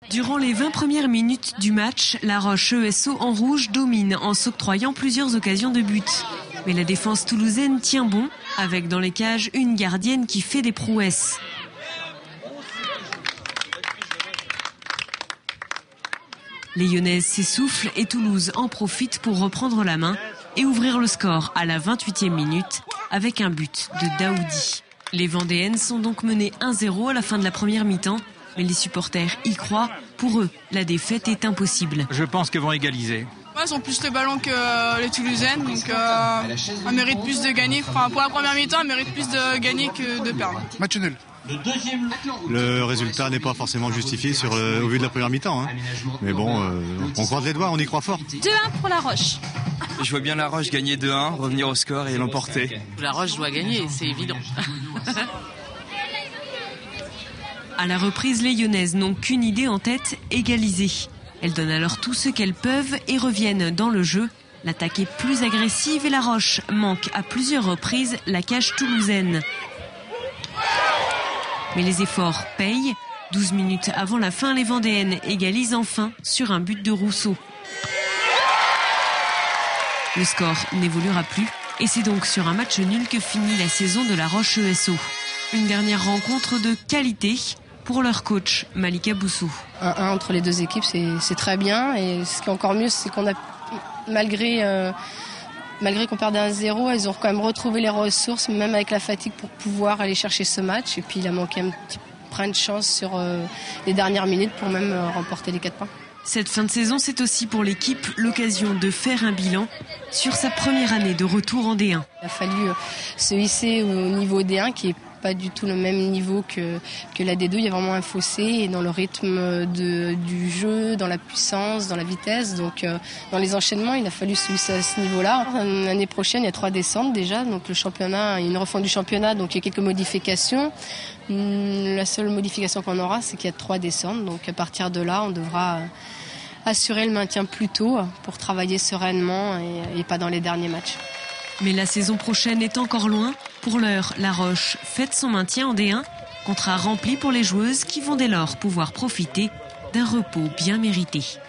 Durant les 20 premières minutes du match, La Roche ESO en rouge domine en s'octroyant plusieurs occasions de but. Mais la défense toulousaine tient bon, avec dans les cages une gardienne qui fait des prouesses. Les Lyonnaises s'essoufflent et Toulouse en profite pour reprendre la main et ouvrir le score à la 28e minute avec un but de Daoudi. Les Vendéennes sont donc menées 1-0 à la fin de la première mi-temps. Mais les supporters y croient. Pour eux, la défaite est impossible. Je pense qu'elles vont égaliser. Elles ont plus le ballon que les Toulousaines, donc elles méritent plus de gagner. Enfin, pour la première mi-temps, elles méritent plus de gagner que de perdre. Match nul. Le résultat n'est pas forcément justifié au vu de la première mi-temps. Hein. Mais bon, on croise les doigts, on y croit fort. 2-1 pour La Roche. Je vois bien La Roche gagner 2-1, revenir au score et l'emporter. La Roche doit gagner, c'est évident. À la reprise, les Lyonnaises n'ont qu'une idée en tête, égaliser. Elles donnent alors tout ce qu'elles peuvent et reviennent dans le jeu. L'attaque est plus agressive et La Roche manque à plusieurs reprises la cage toulousaine. Mais les efforts payent. 12 minutes avant la fin, les Vendéennes égalisent enfin sur un but de Rousseau. Le score n'évoluera plus et c'est donc sur un match nul que finit la saison de La Roche ESO. Une dernière rencontre de qualité pour leur coach, Malika Boussou. 1-1 entre les deux équipes, c'est très bien. Et ce qui est encore mieux, c'est qu'on a, malgré qu'on perdait 1-0, elles ont quand même retrouvé les ressources, même avec la fatigue, pour pouvoir aller chercher ce match. Et puis il a manqué un petit brin de chance sur les dernières minutes pour même remporter les 4 points. Cette fin de saison, c'est aussi pour l'équipe l'occasion de faire un bilan sur sa première année de retour en D1. Il a fallu se hisser au niveau D1 qui est pas du tout le même niveau que la D2. Il y a vraiment un fossé et dans le rythme du jeu, dans la puissance, dans la vitesse. Donc dans les enchaînements, il a fallu se hisser à ce niveau-là. L'année prochaine, il y a 3 descentes déjà. Donc le championnat, il y a une refonte du championnat, donc il y a quelques modifications. La seule modification qu'on aura, c'est qu'il y a 3 descentes. Donc à partir de là, on devra assurer le maintien plus tôt pour travailler sereinement et pas dans les derniers matchs. Mais la saison prochaine est encore loin. Pour l'heure, La Roche fête son maintien en D1. Contrat rempli pour les joueuses qui vont dès lors pouvoir profiter d'un repos bien mérité.